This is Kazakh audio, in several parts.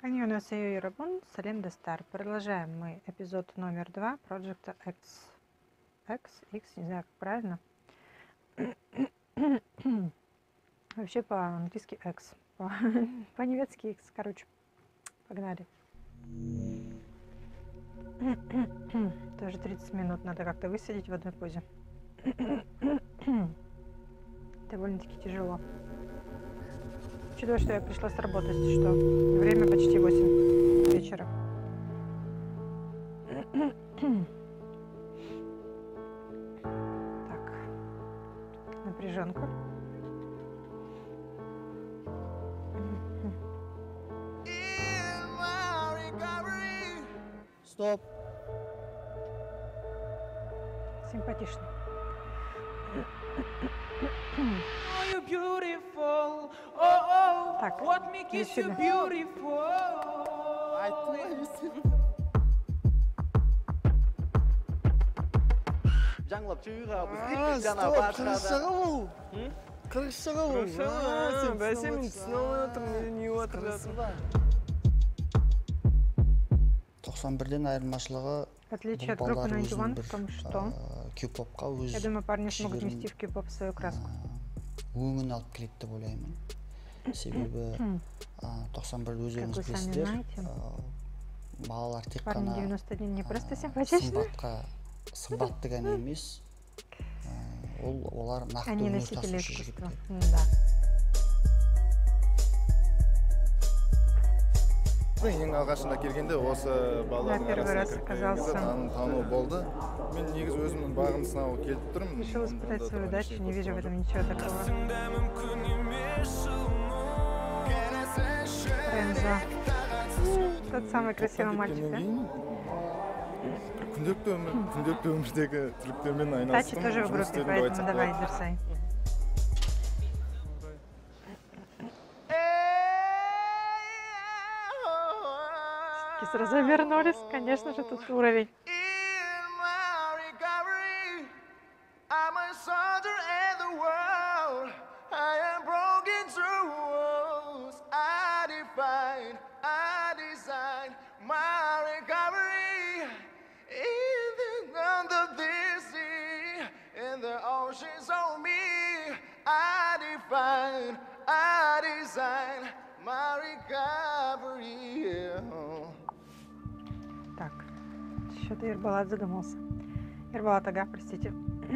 Аньонасео Ирабун, Салем Дестар. Продолжаем мы эпизод номер 2 Project X, не знаю, как правильно. Вообще по-английски X, по-немецки X, короче. Погнали. Тоже 30 минут надо как-то высидеть в одной позе. Довольно-таки тяжело. Учитывая, что я пришла с работы, если что. Время почти 8 вечера. Так. Напряженка. Стоп. Симпатично. Так, весело. Жаңлап чыга, Бірден айырмашылығы В отличие от группы 91, в том, что я думаю, парни смогут нести в кей-поп свою краску. өңін алып келеді деп ойлаймын. Себебі 91 өздеріңіз Как вы сами білесіздер, знаете, балалар тек парни қана 91 не просто симпатичны, сымбатты ғана емес, олар нақты они өнер носители тасушы искусства. жігіттер. Да. Ең алғашында келгенде осы балалардың первый раз арасына оказался. тану болды. Мен негізі өзімнің бағын сынауға келіп тұрмын. Решил испытать свою удачу, не вижу в этом ничего такого. Рензо. Тот самый красивый мальчик, да? Күнделікті өмірдегі түріктермен айналыстым. Тачи тоже в группе, поэтому давай, Дерсай. Сразу вернулись, конечно же, тут уровень. Так, что-то Ербалат задумался. Ербалат, ага, простите.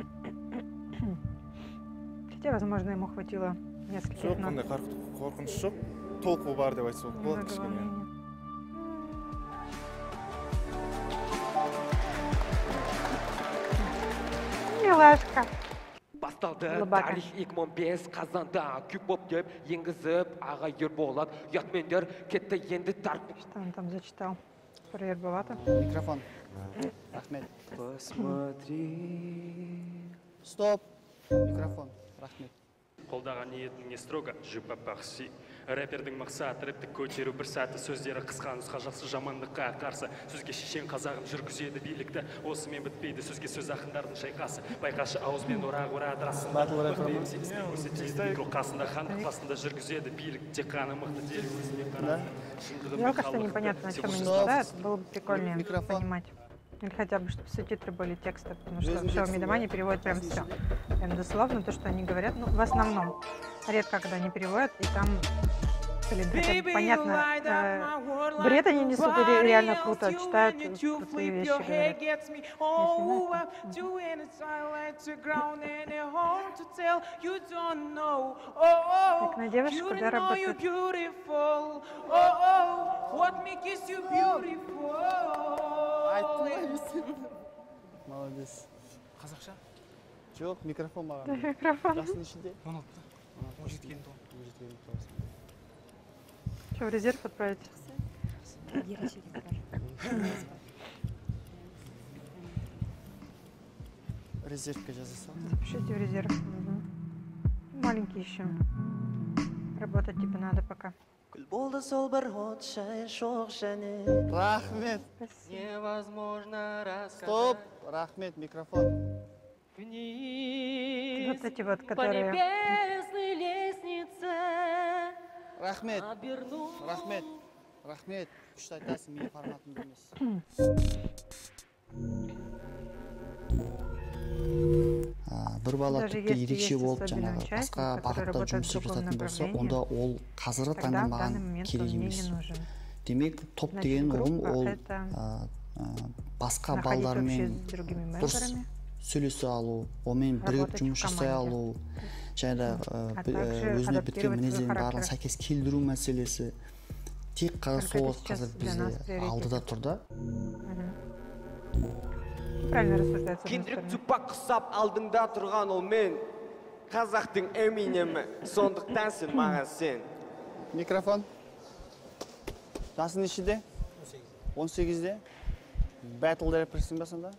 Хотя, возможно, ему хватило нескольких нот. Жоқ, қорқыныш жоқ. Толқу бар деп айтса болады кішкене. Милашка. Басталды Лобака. тарих 2005 қазанда кюп-поп деп енгізіп аға Ерболат ұятмендер кетті енді тарп. Что он там зачитал про Ербалата? Микрофон. Рахмет. Посмотри. Стоп. Микрофон. Рахмет. Қолдаған ниетің не строго, жупа пақси. Рэпердің мақсаты рэпті көтеру бір сәті, сөздері қысқа нұсқа жақсы жамандыққа қарсы. Сөзге шешен қазағым жүргізеді билікті, осымен бітпейді сөзге сөз ақындардың шайқасы. Байқашы ауызбен орақ арасында, мықты емсе іспен көрсетеді, микро қасында, хандық басында жүргізеді билік, тек қана мықты дері өзіне қара. Жалко, что непонятно, о чем они читают. Было бы прикольнее понимать. Или хотя бы, чтобы субтитры были тексты, потому что в Шоу Мидомане переводят прям все. Прям дословно то, что они говорят, ну, в основном. Редко, когда они переводят, и там, блин, хотя бы понятно, бред они несут или реально круто, читают крутые вещи, говорят. Так, на девушку, куда работает? Молодец. Қазақша? Жоқ, микрофон маған. Микрофон. Жасың ішінде? 17 Что, в резерв отправить? Резервка жазаса. Запишите в резерв. Маленький еще. Работать тебе надо пока. Рахмет. Спасибо. Невозможно рассказать. Стоп. Рахмет, микрофон. Вниз Вот эти вот, по которые... небесной лестнице Рахмет. обернусь. Рахмет. Рахмет, күшті айтасың, менің форматымда емес. Бір бала тіпті ерекше болып жаңағы басқа бағытта жұмыс істеп жататын болса, онда ол қазіргі таңда маған керек емес. Демек, топ деген ұғым ол басқа балдармен дұрыс сөйлесе алу, онымен бірігіп жұмыс жасай алу, және да өзіне біткен мінезден барлығын сәйкес келдіру мәселесі. Тек сол қазір бізде алдыда тұр да. Правильно рассуждается. Кендрік цупақ қысап алдыңда тұрған ол мен. Қазақтың Эминемі, сондықтан сен маған сен. Микрофон. Жасың нешеде? 18-де. Бәтілді рэперсің ба сонда?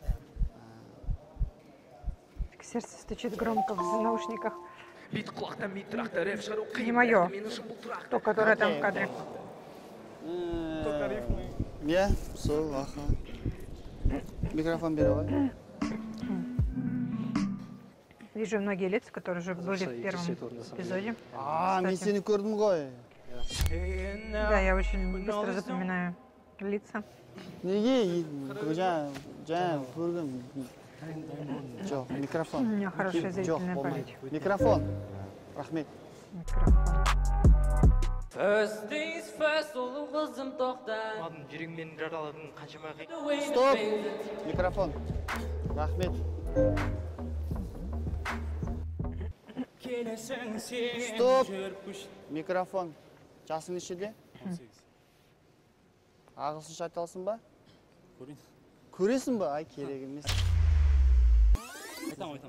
Сердце стучит громко в наушниках. Бит құлақта митрақта рэп шығару Не мое, то, которое там в кадре. Я, сол, аха. Микрофон бері ғой. Вижу многие лица, которые уже были в первом эпизоде. Мен сені көрдім ғой. Да, я очень быстро запоминаю лица. Неге? Жаңа көрдім. Жоқ, микрофон. У меня хорошая зрительная память. Микрофон. Рахмет. Микрофон. First things first, ұлы қызым тоқта. Жүрегімнен жараладың қаншама қи. Стоп! Микрофон. Рахмет. Стоп! Микрофон. Жасың нешеде? 18. Ағылшынша айта аласың ба? Көресің ба? Ай, керек емес. Айтам.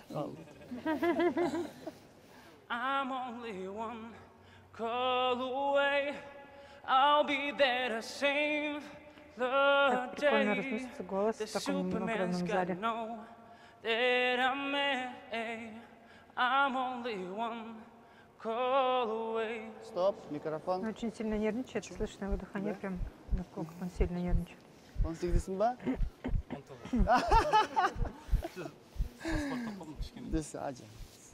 I'm only one call away. I'll be there to save the Так прикольно day. разносится голос The в таком Superman's огромном gotta зале. know that I'm only one call away. Стоп, микрофон. Он очень сильно нервничает, слышно его дыхание прям, насколько он сильно нервничает. 18-десің ба? Десі, ажы.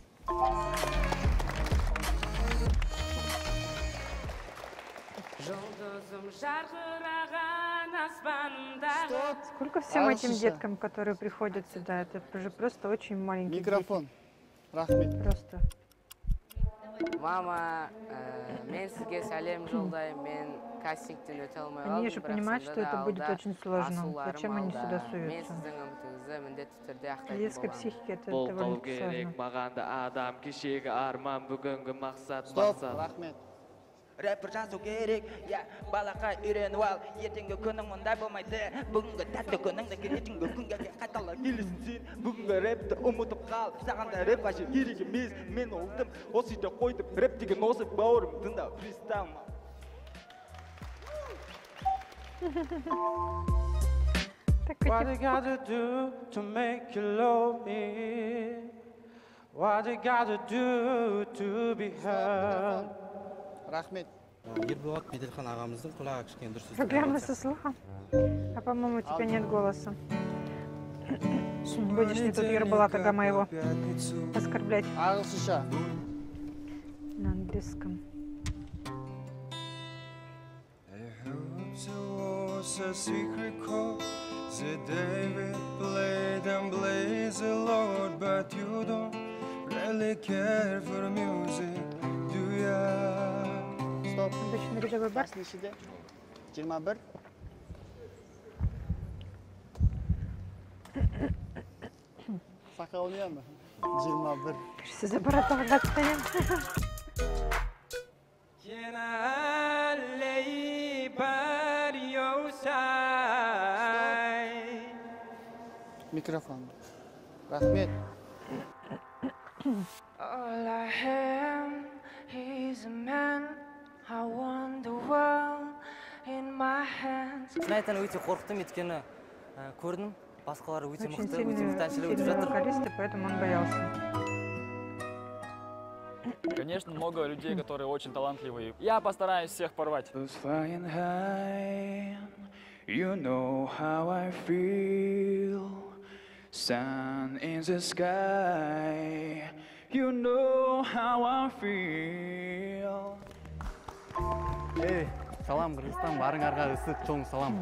Жұлдызым жарқыраған аспанымдағы. Сколько всем этим деткам, которые приходят сюда, это же просто очень маленькие Микрофон. Рахмет. дети. Просто. Мама, мен сізге сәлем жолдаймын, мен кастингтен өте алмай қалдым. Они же понимают, что это будет очень сложно. Зачем они сюда Мен суются? сіздің үмітіңізді міндетті түрде ақтайтын Детской боламын. психике это Бол довольно керек сложно. мағанда адам кешегі арман бүгінгі мақсат Стоп, рахмет. Рэпер жазу керек, я балақа үйреніп ал. Ертеңгі күнің мұндай болмайды. Бүгінгі тәтті күніңді келетінгі күнге қайтала келесің сен. Бүгінгі рэпті ұмытып қал. Саған да рэп қажет керек емес. Мен олдым, осы үйде қойдым. Рэп деген осы бауырым тыңда фристайл ма. What I gotta do to make you love me? What I gotta do to be heard? Рахмет. Ерболат Беделхан ағамыздың құлағы кішкене дұрыс Проблемы со слухом? А по-моему, у тебя нет голоса. Будешь не тут Ерболата Гамаева оскорблять. Ағылшынша. На английском. A secret chord that David played and blazed the Lord, but you don't really care for music, do ya? Стоп. Обычный рядовой бар. Жасың нешеде? 21. Сақал не ма? 21. Siz de barata bakatayım. Can I lay by your side? Mikrofon. Rahmet. All I am is a man. I want the world in my hands. Шын айтан өте қорықтым, өйткені көрдім, басқалар өте Очень мықты, өте сильный әншілер өтіп жатыр. вокалист, и поэтому он боялся. Конечно, много людей, которые очень талантливые. Я постараюсь всех порвать. Flying high, you know how I feel. Sun in the sky, you know how I feel. Эй, Салам, Кыргызстан, барыңарга ысык чоң салам.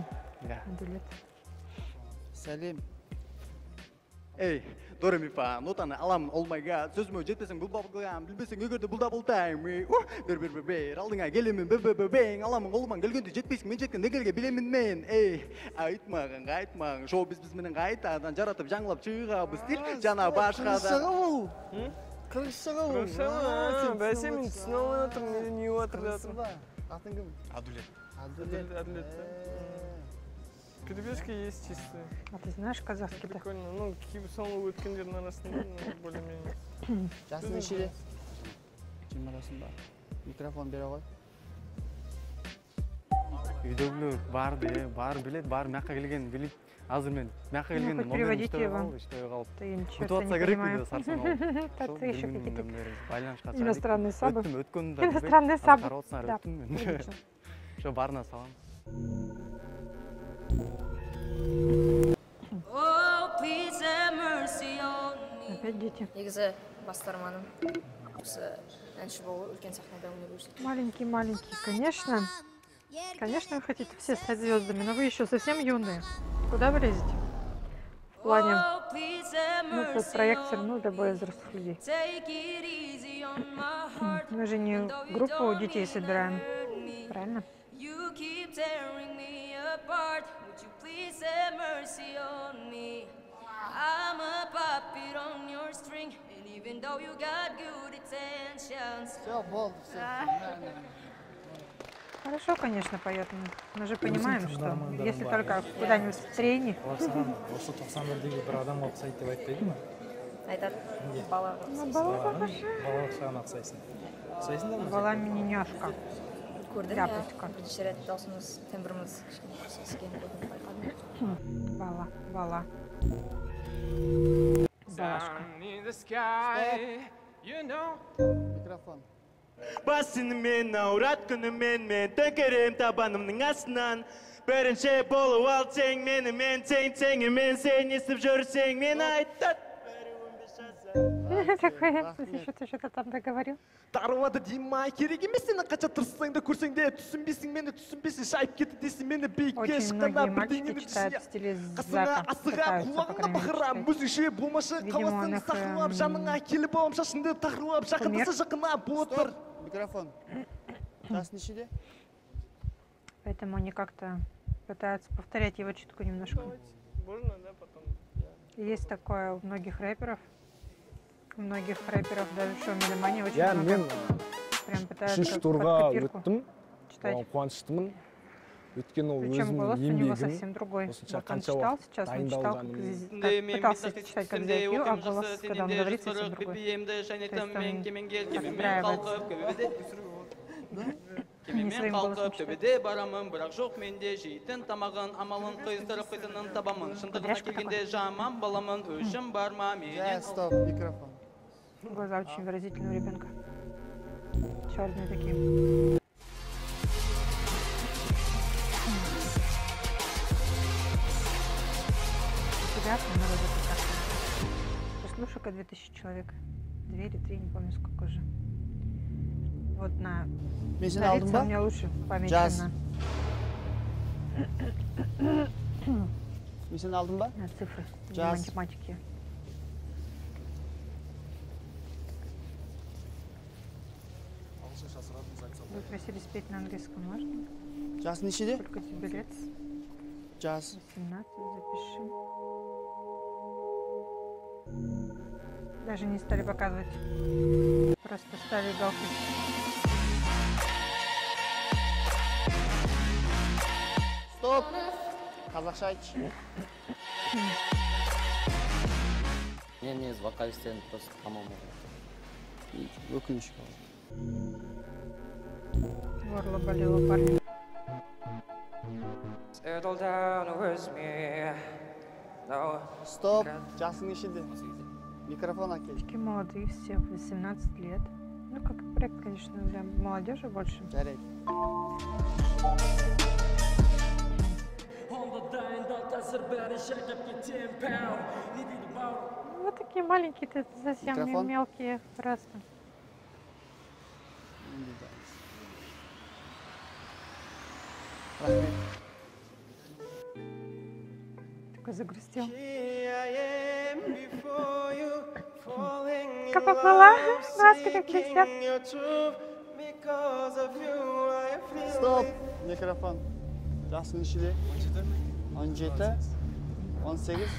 Сәлем. Эй, Дора ми фа, нотаны аламын, all my god. Сөзіме жетпесең бұл бабылған, білбесең өгерді бұл да бұлтайм. Бір, алдыңа келемін, бәң, аламын, қолыман келгенде жетпейсің, мен жеткен негелге білемін мен. Эй, айтмағын, шоу біз менің қайтадан жаратып жаңлап чыға, стиль жана башқадан. Қырғызшаға ол. Бәсе мен түсіне олай отырмын, мен не отыр жатырмын. Атын кім? Адулет. Перевешки есть чистые. А ты знаешь казахский-то? Прикольно. Ну, соңғы өткендердің арасында, более-менее. Жасы нешеде? 20 арасында. Микрофон бере ғой. Үйдегілер барды, бар білет, бар маққа келген білет. Азыр мен маққа келген номерін үштөй қалып. Күтуатса керек дейді сарсын ол. Иностранный сабы. Өткенді. Иностранный сабы. Да. Шо барына салам. Опять дети. Негізі бастарманым. Осы әнші болу, үлкен сахнада өнер көрсету. Маленький, конечно. Конечно, вы хотите все стать звездами, но вы еще совсем юные. Куда вы лезете? В плане, этот проект все равно для более взрослых людей. Мы же не группу детей собираем, правильно? Хорошо, конечно, поет. Мы же понимаем, что если только куда-нибудь в трени. Бала мининяшка. Ляпочка. Бала. Микрофон. Басынымен аурат күнімен мен төңкерем табанымның астынан. Бірінші болу алсаң мен тең сен естіп жүрсең мен айттат. Такое, ты что-то там договорил? Тарвады деймай, керек емес сені қача тұрсаң да көрсең де түсінбесің мені түсінбесің шайып кетті дейсің мені бейікке шыққанда бірдеңені түсіне қасыңа асыға құлағыңа бақырам өзіңше болмашы қаласың сақылап жаныңа келіп алам шашыңды тақырлап жақындаса жақынап отыр. Микрофон. Жасы нешеде? Поэтому они как-то пытаются повторять его чутку немножко. Можно, да, потом? Есть такое у многих рэперов. У многих рэперов даже в шоу-меломании очень много прям пытаются под копирку читать. Қуаныштымын. Өйткені ол причем голос у него совсем другой. Вот он читал сейчас, он читал, пытался читать как ZFU, а голос, когда он говорит, совсем другой. То есть он Кемемен қалқып төбеде барамын, бірақ жоқ менде жейтін тамағын, амалын қиыстырып қитынын табамын. Шындығына келгенде жаман баламын, өшім бар ма менен. Стоп, микрофон. Глаза очень выразительные у ребенка. Черные такие. Приятно, народу прекрасно. Послушай-ка 2000 человек. 2 или 3, не помню сколько уже. Вот на лица у меня лучше помечено. На цифры, на математике. Вы просили спеть на английском, можно? Час нешеде? Сколько тебе лет? Час. 18, запиши. Даже не стали показывать. Просто ставили галки. Стоп! Қазақша айтшы. Мен негізі вокалистерін просто қамамын. Өкінішке. Горло болело парня. Стоп! Жасың нешеде? Микрофон әкел. Такие молодые все, 18 лет. Ну, как проект, конечно, для молодежи больше. Жарайды. Вот такие маленькие, совсем мелкие просто. Такой загрустил. Как поплыла? Маска как чистят. Стоп! Mikrofon. Jasın işi 17, 18.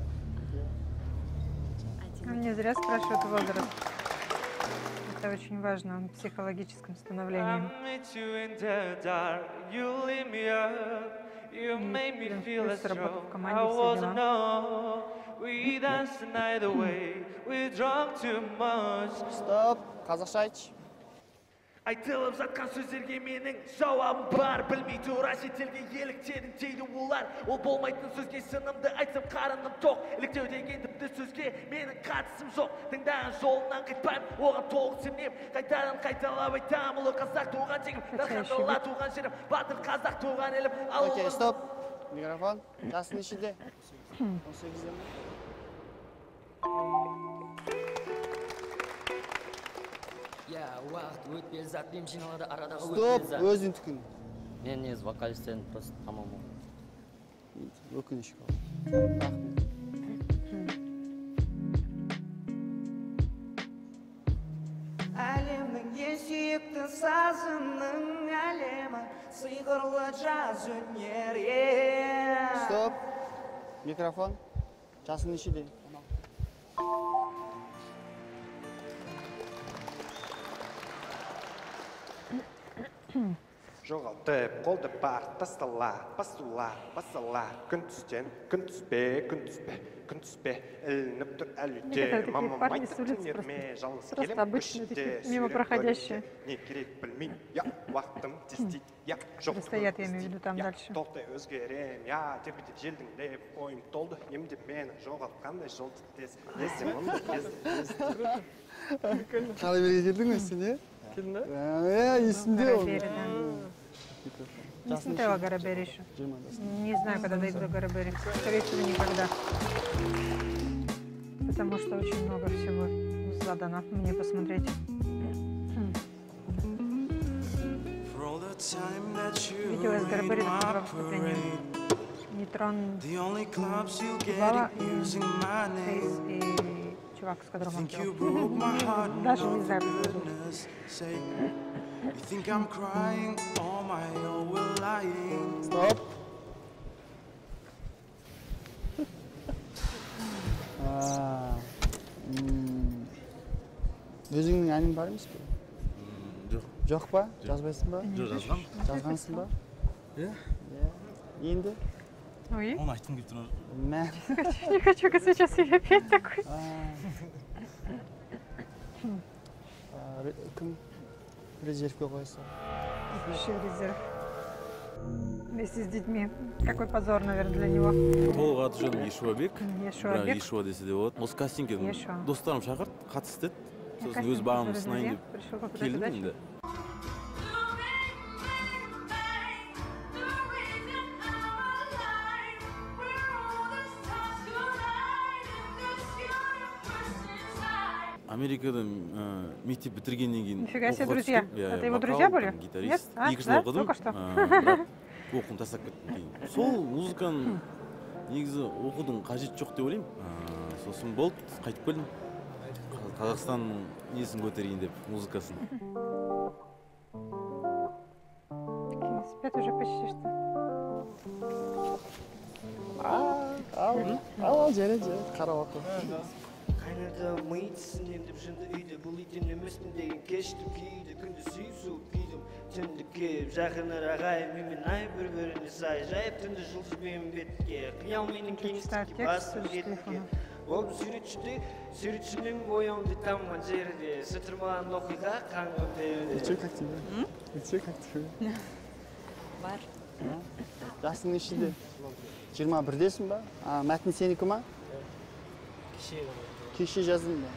Не зря спрашивают возраст. Это очень важно в психологическом становлении. Плюс работа в команде, все дела. Стоп! Қазақша айтшы. Айтылып жатқан сөздерге менің жауабым бар. Білмей тура шетелге еліктедім дейді олар. Ол болмайтын сөзге сынымды айтсам қарыным тоқ. Еліктеу деген тіпті сөзге менің қатысым жоқ. Тыңдаған жолынан қайтпаймын, оған толық сенем. Қайтадан қайталап айтам, ұлы қазақ туған жерім, дархандала туған жерім, батыр қазақ туған елім. Окей, стоп. Микрофон. Жасың нешеде? 18-де ме? Стоп, өзің түкін. Мен негізі вокалистен просто тамам. Өкініш болды. Әлемнің ең сүйікті сазының әлемі, сыйғырлы жаз өнері. Стоп. Микрофон. Жасың нешеде? Жоғалтып, қолды бар, тастала, басула, басала. Күн түстен, күн түспе, күн түспе, күн түспе. Ілініп тұр әліде, мамам айтып түнерме, жалғыз келем күшінде. Мимо проходящие. Не керек білмейм, я уақытым тестейді, я жоқ стоят, я имею в виду там дальше. Толқтай өзгерем, я тербетіп желдің деп, ойым толды, емде мені жоғалтқандай жол тіктес. Есім мұнды кезді. Қалай берге келдің өсін, е? Келдің да? Есімде ол. Не смотрела Гарабери еще. Не знаю, когда дойду до Гарабери. Скорее всего, никогда. Потому что очень много всего задано мне посмотреть. Видела из Гарабери два выступления. Нейтрон Бала и чувак, с которым он пел. Даже не знаю, как его зовут. Стоп. Өзіңнің әнің бар емес пе? Жоқ. Жоқ па? Жазбайсың ба? Жоқ, жазғам. Жазғансың ба? Иә. Енді? Ой. Оны айтқым келіп тұр. Не хочу сейчас ее петь такой. Кім резервке қойса? Пиши в резерв. Вместе с детьми. Какой позор, наверное, для него. Толық аты жөнім Ешуабек. Ешуабек. Ешуа десе де болады. Осы кастингке достарым шақырды, қатысты деді. Сосын өз бағымды сынайын деп келдім енді. Америкада мектеп бітіргеннен кейін Нифига себе, друзья. Это его друзья были? Гитарист. Нет? Екі жыл оқыдым. Только что. Бірақ оқуын тастап кеттім кейін. Сол музыканы негізі оқудың қажеті жоқ деп ойлаймын. Сосын болды, қайтып келдім. Қазақстанның несін көтерейін деп, музыкасын. Спят уже почти что. Ал, жарайды, қарап оқы. Қайнады миытсын ендіп жынды үйді, бұл үйден емеспін деген кештім кейді, күнді сүйіп суып күйдім, түнді кеп, жақыныр ағайым, мен ай бір-біріне сай, жайып түнді жұлдызбен бетке, қиял менің кеңістікке басым жетінке. Ол суретшінің боямды тамған жерде, сытырмаған оқиға қаңғы берді. Ничего как тебе? Ничего как тебе? Бар. Жасың нешеде? 21-десің ба? Мәтін сенікі ма? Кеше жаздың ба?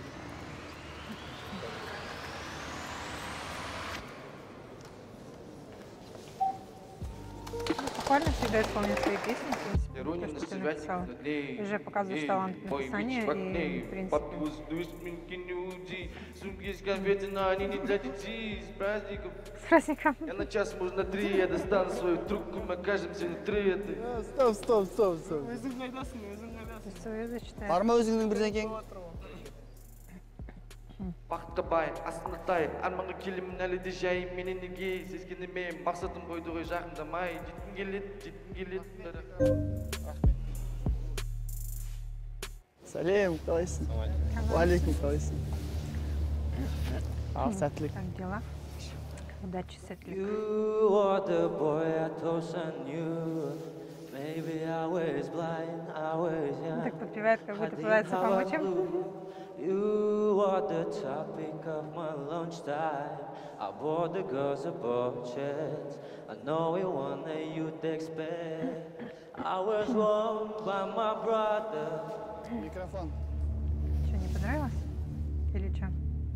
похвально всегда исполнять свои песни, в принципе, то, что ты написал. Ты уже показываешь талант написания, и, в принципе... С праздником! Я на час, может, на 3, я достану свою трубку, мы окажемся внутри этой. Стоп. Бар ма өзіңнің бірдеңең? Бақытқа бай, астына тай, арманға келемін әлі де жай, менен неге сескенемеймін, мақсатым қойды ғой жақындамай, жеткім келеді. Сәлем, қалайсың? Уалейкум, қалайсың? Ал, сәттілік. Как дела? Удачи, сәттілік. You are the boy I thought I knew. Maybe I was blind, I was young. Так подпевает, как будто пытается помочь им. You are the topic of my lunchtime. I bought the girls a budget. I know it one that you'd expect. I was wronged by my brother. Микрофон. Что, не понравилось? Или что?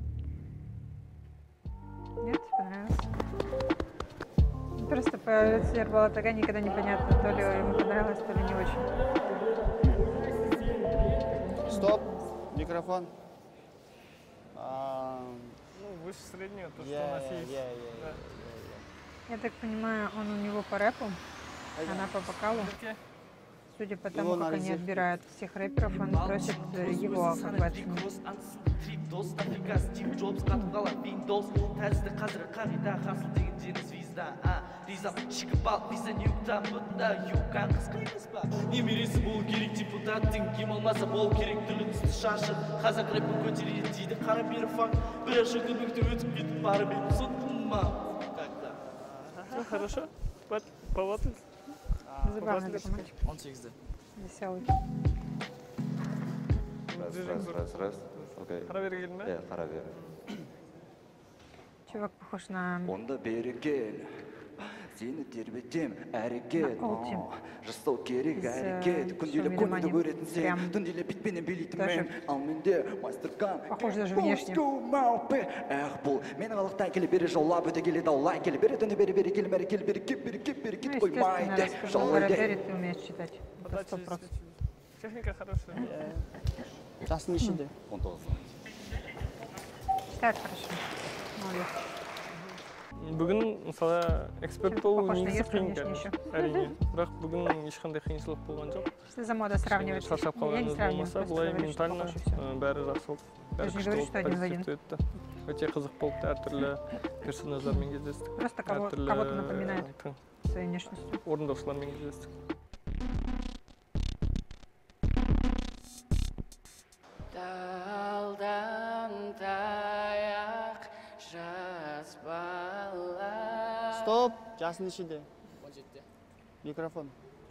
Нет, понравилось? Просто по лицу Ербала Тага никогда непонятно, то ли ему понравилось, то ли не очень. Стоп. Микрофон. Выше среднего, то, что у нас есть. Я так понимаю, он у него по рэпу, она по вокалу. Судя по тому, как они отбирают всех рэперов, он просит его как бы оценить. Немересі болу керек депутаттың, кем алмаса болу керек түрлі түсті шашы. Қазақ рэпін көтерейді дейді қара бері фанк, бірақ шөкірмекті өтіп кетіп бары мен соттым ма? Все хорошо? Поводились? Забавный такой мальчик. Он 8-де. Веселый. Раз. Окей. Қара бері келдің бе? Иә, қара бері. Чувак похож на... Онда бері кел. Сені тербетем әрекет. Жасау керек әрекет. Күнделі көңілді көретін сен. Түнделі битпенен билейтін мен. Ал менде мастеркан. Похож даже внешне. Эх, бұл менің алықтай келі бері жаулап өте келі даулай келі бері түні бері келі бері кет қоймайды. Ты умеешь читать. Это 100%. Техника хорошая. Жасың нешеде? 19. Читает хорошо. Молодец. Бүгін мысалы эксперт болу негізі қиын конечно, әрине. Бірақ бүгін ешқандай қиыншылық болған жоқ. Что за мода сравнивать? Шаршап қалғанымыз болмаса, бұлай ментально бәрі жақсы болды. Бәрі күшті болды, позитивті өтті. Өте қызық болды, әртүрлі персонаждармен кездестік. Просто кого-то напоминает своей внешностью. Орындаушылармен кездестік. Далдан таяқ жас бала. Стоп, жасың нешеде? 17-де. Микрофон.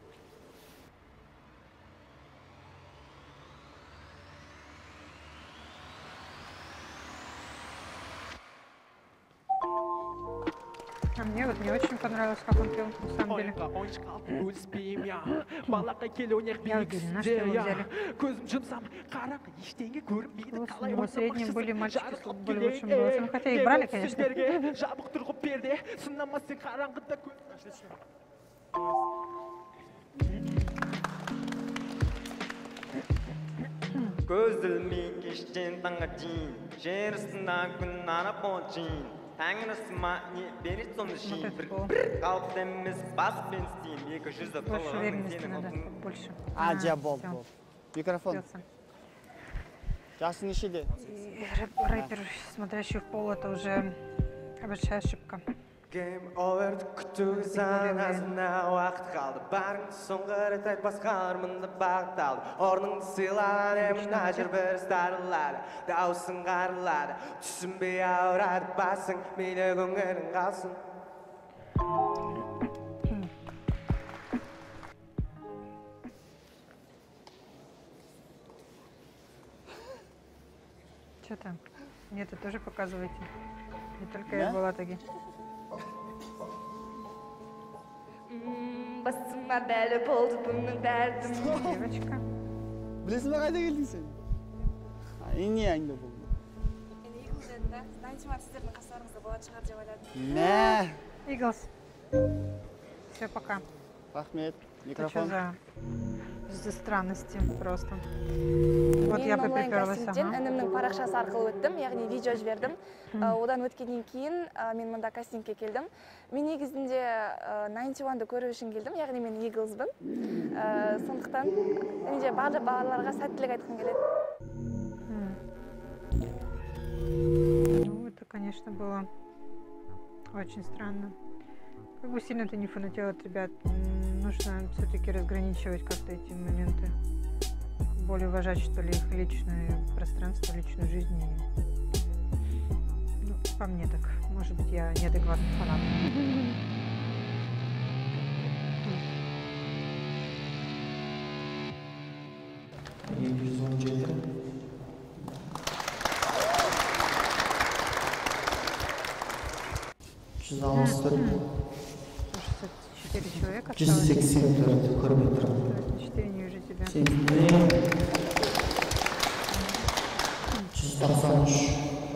А мне вот не очень понравилось, как он пел, на самом деле. Я уверена, что его взяли. У него в среднем были мальчики с более лучшим голосом. Хотя и брали, конечно. Көзілмен кештен таңға дейін, жер үстінен күн анап оншин. Таңырысыма не берет соны шейін, бір қалыпты емес бас бен істейін, 200 қылығын сенің ұлтын. Жа, болды. Микрофон. Жасың нешеде? Рэпер, смотрящий в пол, это уже большая ошибка. Game over, күтуге санасына уақыт қалды. Барыңды соңғы рет айт басқалармында бағыт алды. Орныңды сыйлаған емін ажыр бір старылады. Даусың қарылады, түсінбей ауырады басың, мейлі көңілің қалсын. Что там? Мне это тоже показываете? Не только я была таки. Басыма бәлі болды бұның дәрдім. Девочка. Білесің бе қайда келдің сен? Не аңда болды? Иглс деді да? Знаете ма, сіздердің қастарыңызда болатын шығар деп ойладым. Мә! Иглс. Все, пока. Рахмет. Это что за странности просто. Вот я бы приперлась. Мен інімнің парақшасы арқылы өттім, яғни видео жібердім. Одан өткеннен кейін мен мұнда кастингке келдім. Мен негізінде 91-ды көру үшін келдім, яғни мен Eaglesбін. Сондықтан менде барлық балаларға сәттілік айтқым келеді. Ну, это, конечно, было очень странно. Как бы сильно ты не фанател от ребят, нужно все-таки разграничивать как-то эти моменты. Более уважать, что ли, их личное пространство, личную жизнь. Ну, по мне так. Может быть, я неадекватный фанат. Человека 184 километра. 4 не вижу тебя. 193.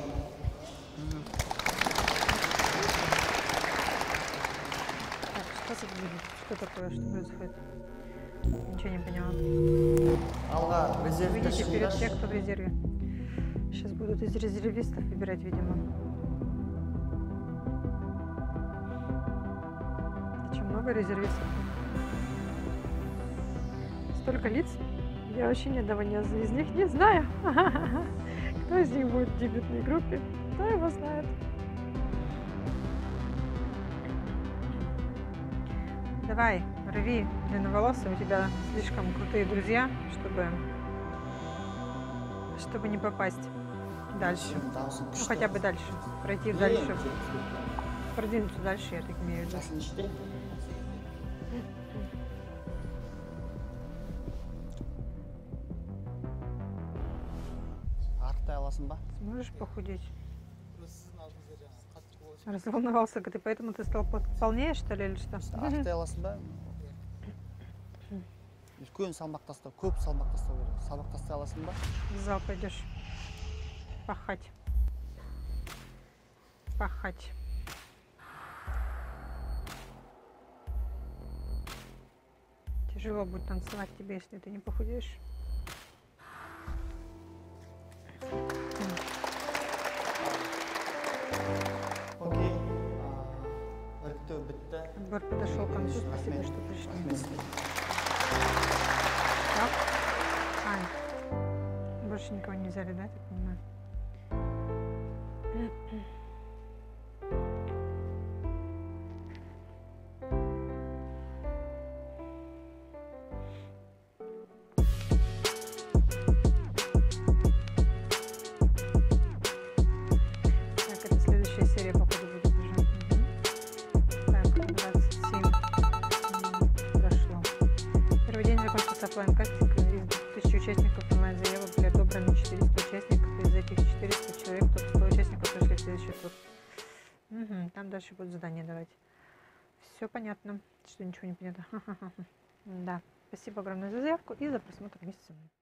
Так, что такое, что происходит? Ничего не поняла. Видите вперед тех, кто в резерве. Сейчас будут из резервистов выбирать, видимо. Много резервистов. Столько лиц. Я вообще ни одного из них не знаю. Кто из них будет в дебютной группе, кто его знает. Давай, рви длинноволосый, у тебя слишком крутые друзья, чтобы не попасть дальше. Ну, хотя бы дальше. Пройти дальше. Продвинуться дальше, я так имею в виду. Сможешь похудеть? Разволновался, ты поэтому ты стал полнее, что ли, или что? В зал пойдешь пахать. Пахать. Тяжело будет танцевать тебе, если ты не похудеешь. Отбор подошел к концу. Спасибо, что пришли. Так? Больше никого не взяли, да, я так понимаю? Оффлайн-кастинг. Из 1000 участников онлайн-заявок были отобраны 400 участников. Из этих 400 человек, только 100 участников прошли в следующий тур. Там дальше будут задания давать. Все понятно, что ничего не понятно. Да. Спасибо огромное за заявку и за просмотр вместе со мной.